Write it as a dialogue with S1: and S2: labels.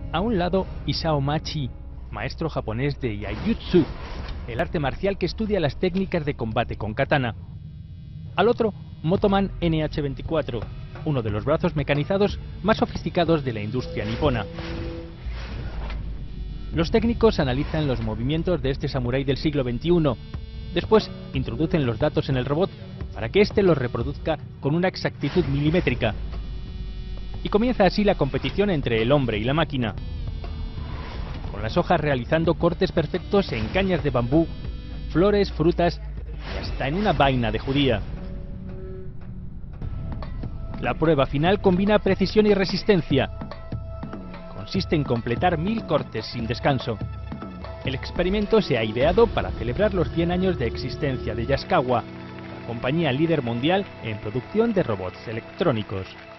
S1: A un lado, Isao Machi, maestro japonés de Iaijutsu, el arte marcial que estudia las técnicas de combate con katana. Al otro, Motoman NH24, uno de los brazos mecanizados más sofisticados de la industria nipona. Los técnicos analizan los movimientos de este samurái del siglo XXI. Después, introducen los datos en el robot para que éste los reproduzca con una exactitud milimétrica. Y comienza así la competición entre el hombre y la máquina, con las hojas realizando cortes perfectos en cañas de bambú, flores, frutas y hasta en una vaina de judía. La prueba final combina precisión y resistencia. Consiste en completar 1000 cortes sin descanso. El experimento se ha ideado para celebrar los 100 años de existencia de Yaskawa, la compañía líder mundial en producción de robots electrónicos.